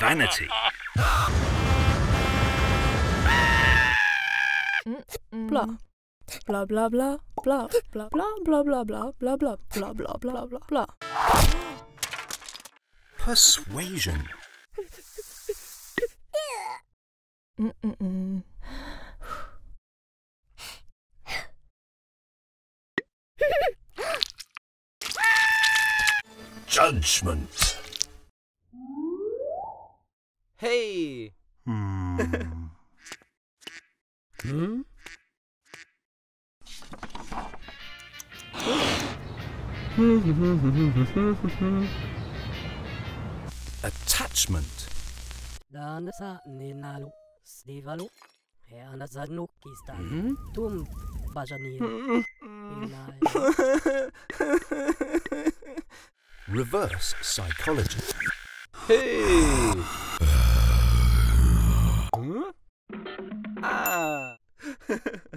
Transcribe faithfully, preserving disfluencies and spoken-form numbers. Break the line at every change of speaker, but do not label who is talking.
vanity.
Blah. Blah blah blah blah blah blah blah blah blah blah blah blah blah blah blah blah.
Persuasion.
Mm-mm-mm.
Judgment.
Hey!
Hmm.
Hmm?
Attachment.
Dan sa ninalo, Stevalo, Heana Zadno Kista,
Hmm?
Tum Bajanil,
Reverse psychology.
Hey! Huh? Ah!